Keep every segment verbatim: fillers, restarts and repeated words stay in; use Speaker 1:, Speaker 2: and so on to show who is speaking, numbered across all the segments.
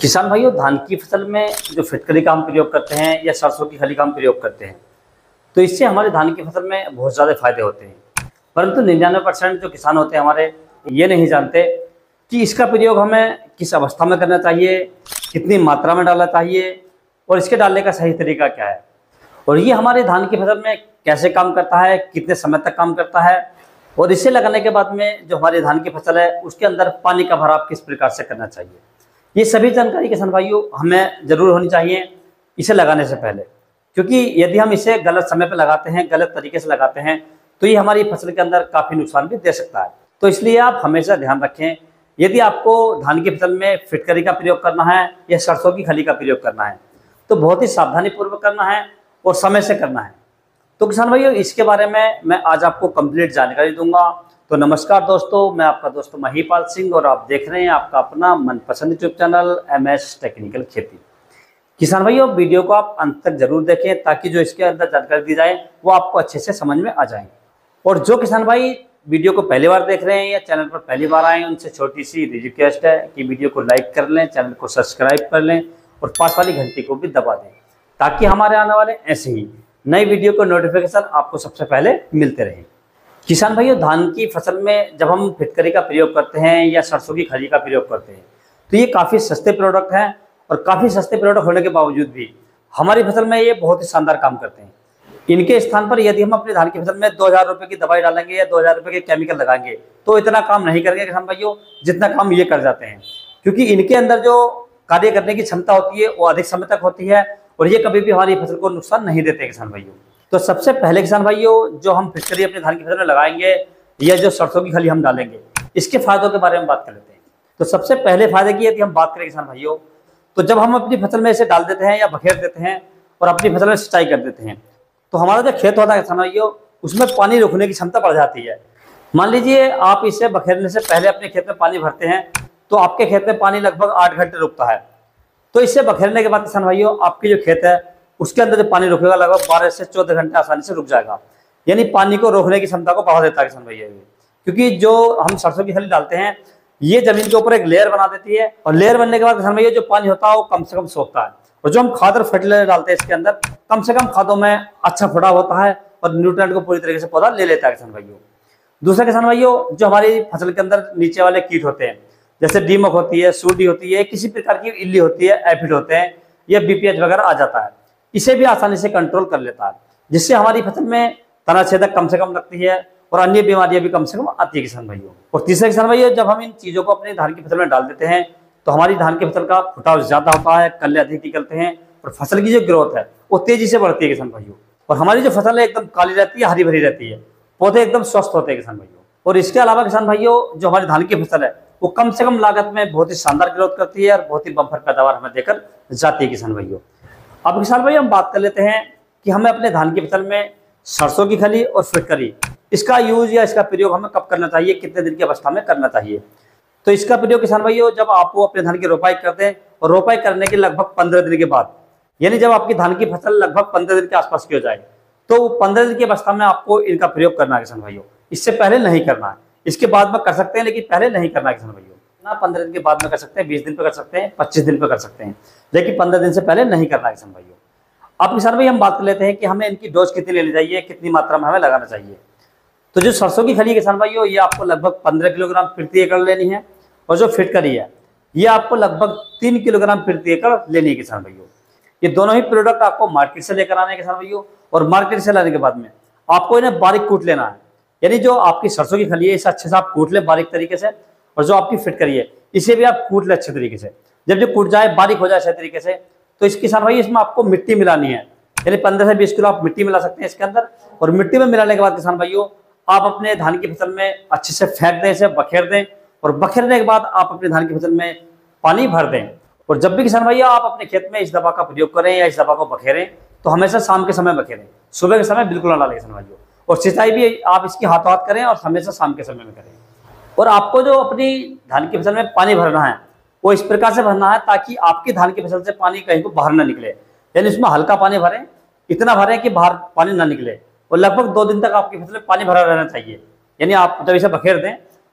Speaker 1: किसान भाइयों, धान की फसल में जो फिटकरी का हम प्रयोग करते हैं या सरसों की खली का हम प्रयोग करते हैं, तो इससे हमारे धान की फसल में बहुत ज़्यादा फायदे होते हैं। परंतु निन्यानवे परसेंट जो किसान होते हैं हमारे, ये नहीं जानते कि इसका प्रयोग हमें किस अवस्था में करना चाहिए, कितनी मात्रा में डालना चाहिए और इसके डालने का सही तरीका क्या है, और ये हमारे धान की फसल में कैसे काम करता है, कितने समय तक काम करता है, और इसे लगाने के बाद में जो हमारी धान की फसल है उसके अंदर पानी का भराव किस प्रकार से करना चाहिए। ये सभी जानकारी किसान भाइयों हमें जरूर होनी चाहिए इसे लगाने से पहले, क्योंकि यदि हम इसे गलत समय पर लगाते हैं, गलत तरीके से लगाते हैं, तो ये हमारी फसल के अंदर काफ़ी नुकसान भी दे सकता है। तो इसलिए आप हमेशा ध्यान रखें, यदि आपको धान की फसल में फिटकरी का प्रयोग करना है या सरसों की खली का प्रयोग करना है, तो बहुत ही सावधानी पूर्वक करना है और समय से करना है। तो किसान भाइयों, इसके बारे में मैं आज आपको कंप्लीट जानकारी दूंगा। तो नमस्कार दोस्तों, मैं आपका दोस्त महिपाल सिंह और आप देख रहे हैं आपका अपना मनपसंद YouTube channel M S technical खेती। किसान भाइयों, वीडियो को आप अंत तक जरूर देखें ताकि जो इसके अंदर जानकारी दी जाए वो आपको अच्छे से समझ में आ जाए। और जो किसान भाई वीडियो को पहली बार देख रहे हैं या चैनल पर पहली बार आए, उनसे छोटी सी रिक्वेस्ट है कि वीडियो को लाइक कर लें, चैनल को सब्सक्राइब कर लें और पास वाली घंटी को भी दबा दें, ताकि हमारे आने वाले ऐसे ही नई वीडियो को नोटिफिकेशन आपको सबसे पहले मिलते रहे। किसान भाइयों, धान की फसल में जब हम फिटकरी का प्रयोग करते हैं या सरसों की खली का प्रयोग करते हैं, तो ये काफ़ी सस्ते प्रोडक्ट हैं और काफ़ी सस्ते प्रोडक्ट होने के बावजूद भी हमारी फसल में ये बहुत ही शानदार काम करते हैं। इनके स्थान पर यदि हम अपनी धान की फसल में दो हज़ार रुपये की दवाई डालेंगे या दो हज़ार रुपये के केमिकल लगाएंगे, तो इतना काम नहीं करेंगे किसान भाइयों जितना काम ये कर जाते हैं, क्योंकि इनके अंदर जो कार्य करने की क्षमता होती है वो अधिक समय तक होती है और ये कभी भी हमारी फसल को नुकसान नहीं देते किसान भाइयों। तो सबसे पहले किसान भाइयों, जो हम फिटकरी अपने धान की फसल में लगाएंगे या जो सरसों की खली हम डालेंगे, इसके फायदों के बारे में बात कर लेते हैं। तो सबसे पहले फायदे की यदि हम बात करें किसान भाइयों, तो जब हम अपनी फसल में इसे डाल देते हैं या बखेर देते हैं और अपनी फसल में सिंचाई कर देते हैं, तो हमारा जो खेत होता है किसान भाइयों, उसमें पानी रोकने की क्षमता बढ़ जाती है। मान लीजिए आप इसे बखेरने से पहले अपने खेत में पानी भरते हैं, तो आपके खेत में पानी लगभग आठ घंटे रुकता है। तो इसे बखेरने के बाद किसान भाइयों, आपकी जो खेत है उसके अंदर जो पानी रुकेगा लगभग बारह से चौदह घंटे आसानी से रुक जाएगा, यानी पानी को रोकने की क्षमता को बढ़ा देता है किसान भैया। क्योंकि जो हम सरसों की खली डालते हैं ये जमीन के ऊपर एक लेयर बना देती है और लेयर बनने के बाद किसान भैया जो पानी होता है वो कम से कम सोखता है, और जो हम खाद और फर्टिलाइजर डालते हैं इसके अंदर कम से कम खादों में अच्छा फुटाव होता है और न्यूट्रिएंट को पूरी तरीके से पौधा ले लेता है किसान भाइयों। दूसरा किसान भाइयों, जो हमारी फसल के अंदर नीचे वाले कीट होते हैं, जैसे दीमक होती है, सूडी होती है, किसी प्रकार की इल्ली होती है, एफिड होते हैं या बीपीएच वगैरह आ जाता है, इसे भी आसानी से कंट्रोल कर लेता है, जिससे हमारी फसल में तना छेदक कम से कम लगती है और अन्य बीमारियां भी कम से कम आती है किसान भाइयों। और तीसरा किसान भाइयों, जब हम इन चीजों को अपने धान की फसल में डाल देते हैं तो हमारी धान की फसल का फुटाव ज्यादा होता है, कल्ले अधिक निकलते हैं और फसल की जो ग्रोथ है वो तेजी से बढ़ती है किसान भाइयों, और हमारी जो फसल है एकदम काली रहती है, हरी भरी रहती है, पौधे एकदम स्वस्थ होते हैं किसान भाइयों। और इसके अलावा किसान भाइयों, जो हमारी धान की फसल है वो कम से कम लागत में बहुत ही शानदार ग्रोथ करती है और बहुत ही बम्पर पैदावार हमें देकर जाती है किसान भाइयों। अब किसान भाई हम बात कर लेते हैं कि हमें अपने धान की फसल में सरसों की खली और फिटकरी इसका यूज या इसका प्रयोग हमें कब करना चाहिए, कितने दिन की अवस्था में करना चाहिए। तो इसका प्रयोग किसान भाइयों, जब आप वो अपने धान की रोपाई करते हैं और रोपाई करने के लगभग पंद्रह दिन के बाद, यानी जब आपकी धान की फसल लगभग पंद्रह दिन के आसपास की हो जाए, तो पंद्रह दिन की अवस्था में आपको इनका प्रयोग करना है किसान भाइयों। इससे पहले नहीं करना है, इसके बाद में कर सकते हैं लेकिन पहले नहीं करना है किसान भाइयों। ना पंद्रह दिन के बाद में कर सकते हैं, बीस दिन पे कर सकते हैं, पच्चीस दिन पे कर सकते हैं, लेकिन पंद्रह दिन से पहले नहीं करना है किसान भाइयों। अब किसान भाई हम बात कर लेते हैं कि हमें इनकी डोज कितनी लेनी चाहिए, कितनी मात्रा में हमें लगाना चाहिए। तो जो सरसों की खली किसान भाइयों, ये आपको लगभग पंद्रह किलोग्राम प्रति एकड़ लेनी है, और जो फिटकरी है ये आपको लगभग तीन किलोग्राम प्रति एकड़ लेनी है किसान भाइयों। ये दोनों ही प्रोडक्ट आपको मार्केट से लेकर आने हैं किसान भाइयों, और मार्केट से लाने के बाद में आपको इन्हें बारीक कूट लेना है, यानी जो आपकी सरसों की खली है इसे अच्छे से आप कूट लें बारीक तरीके से, और जो आपकी फिटकरी है इसे भी आप कूट लें अच्छे तरीके से। जब जो कूट जाए, बारीक हो जाए अच्छे तरीके से, तो इस किसान भाई इसमें आपको मिट्टी मिलानी है, यानी पंद्रह से बीस किलो आप मिट्टी मिला सकते हैं इसके अंदर। और मिट्टी में मिलाने के बाद किसान भाइयों आप अपने धान की फसल में अच्छे से फेंक दें, इसे बखेर दें, और बखेरने के बाद आप अपने धान की फसल में पानी भर दें। और जब भी किसान भैया आप अपने खेत में इस दवा का प्रयोग करें या इस दवा को बखेरें, तो हमेशा शाम के समय बखेरें, सुबह के समय बिल्कुल ना डालें किसान भाइयों। और सिंचाई भी आप इसकी हाथों हाथ करें और हमेशा शाम के समय में करें। और आपको जो अपनी धान की फसल में पानी भरना है वो इस प्रकार से भरना है ताकि आपकी धान की फसल से पानी कहीं को बाहर ना निकले, यानी इसमें हल्का पानी भरें, इतना भरें कि बाहर पानी ना निकले, और लगभग दो दिन तक आपकी फसल में पानी भरा रहना चाहिए। यानी आप जब इसे बखेर दें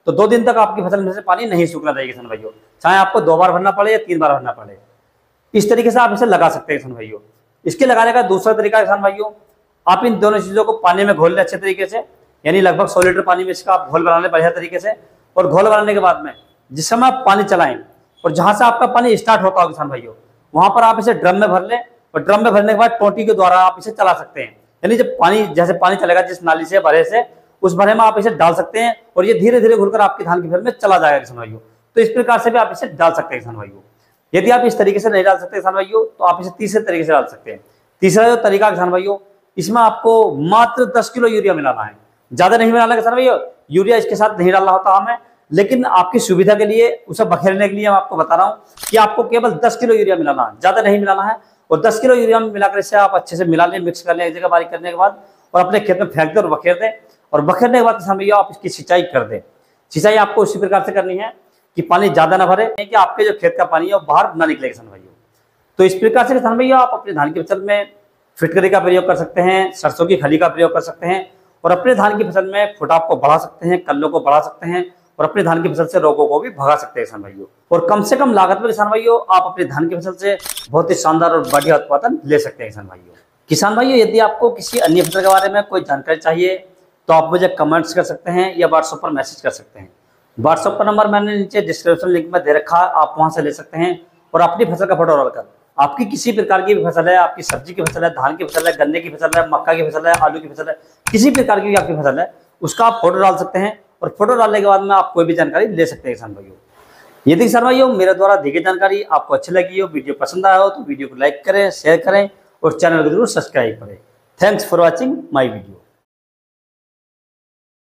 Speaker 1: तो दो दिन तक आपकी फसल में से पानी नहीं सूखना चाहिए किसान भाइयों, चाहे आपको दो बार भरना पड़े या तीन बार भरना पड़े। इस तरीके से आप इसे लगा सकते हैं किसान भाइयों। इसके लगाने का दूसरा तरीका किसान भाइयों, आप इन दोनों चीज़ों को पानी में घोल लें अच्छे तरीके से, यानी लगभग सौ लीटर पानी में इसका आप घोल बना लें बढ़िया तरीके से। और घोल बनाने के बाद में जिस समय आप पानी चलाएं और जहाँ से आपका पानी स्टार्ट होता हो किसान भाइयों, वहाँ पर आप इसे ड्रम में भर लें और ड्रम में भरने के बाद टोंटी के द्वारा आप इसे चला सकते हैं। यानी जब पानी जैसे पानी चलेगा जिस नाली से भरे से, उस भरे में आप इसे डाल सकते हैं और ये धीरे धीरे घुलकर आपके धान की फसल में चला जाएगा किसान भाइयों। तो इस प्रकार से भी आप इसे डाल सकते हैं किसान भाइयों। यदि आप इस तरीके से नहीं डाल सकते किसान भाइयों, तो आप इसे तीसरे तरीके से डाल सकते हैं। तीसरा जो तरीका किसान भाइयों, इसमें आपको मात्र दस किलो यूरिया मिलाना है, ज्यादा नहीं मिलाना किसान भाइयों। यूरिया इसके साथ नहीं डालना होता हमें, लेकिन आपकी सुविधा के लिए उसे बखेरने के लिए मैं आपको बता रहा हूँ कि आपको केवल दस किलो यूरिया मिलाना है, ज्यादा नहीं मिलाना है। और दस किलो यूरिया में मिलाकर इसे आप अच्छे से मिला लें, मिक्स कर लें एक जगह बारीक करने के बाद, और अपने खेत में फेंक दें और बखेर दें। और बखेरने के बाद किसान भैया आप इसकी सिंचाई कर दें। सिंचाई आपको उसी प्रकार से करनी है कि पानी ज्यादा ना भरे, कि आपके जो खेत का पानी है वो बाहर ना निकले किसान भाइयों। तो इस प्रकार से किसान भैया आप अपने धान की फसल में फिटकरी का प्रयोग कर सकते हैं, सरसों की खली का प्रयोग कर सकते हैं, और अपने धान की फसल में फुटाव को बढ़ा सकते हैं, कल्लों को बढ़ा सकते हैं, और अपने धान की फसल से रोगों को भी भगा सकते हैं किसान भाइयों। और कम से कम लागत में किसान भाइयों आप अपने धान की फसल से बहुत ही शानदार और बढ़िया उत्पादन ले सकते हैं किसान भाइयों। किसान भाइयों, यदि आपको किसी अन्य फसल के बारे में कोई जानकारी चाहिए तो आप मुझे कमेंट्स कर सकते हैं या व्हाट्सएप पर मैसेज कर सकते हैं। व्हाट्सएप का नंबर मैंने नीचे डिस्क्रिप्शन लिंक में दे रखा है, आप वहां से ले सकते हैं। और अपनी फसल का फोटो डालकर आपकी किसी प्रकार की भी फसल है, आपकी सब्जी की फसल है, धान की फसल है, गन्ने की फसल है, मक्का की फसल है, आलू की फसल है, किसी प्रकार की भी आपकी फसल है, उसका आप फोटो डाल सकते हैं। और फोटो डालने के बाद में आप कोई भी जानकारी ले सकते हैं किसान भाइयों। यदि किसान भाइयों मेरे द्वारा दी गई जानकारी आपको अच्छी लगी हो, वीडियो पसंद आया हो, तो वीडियो को लाइक करें, शेयर करें और चैनल को जरूर सब्सक्राइब करें। Thanks for watching my video.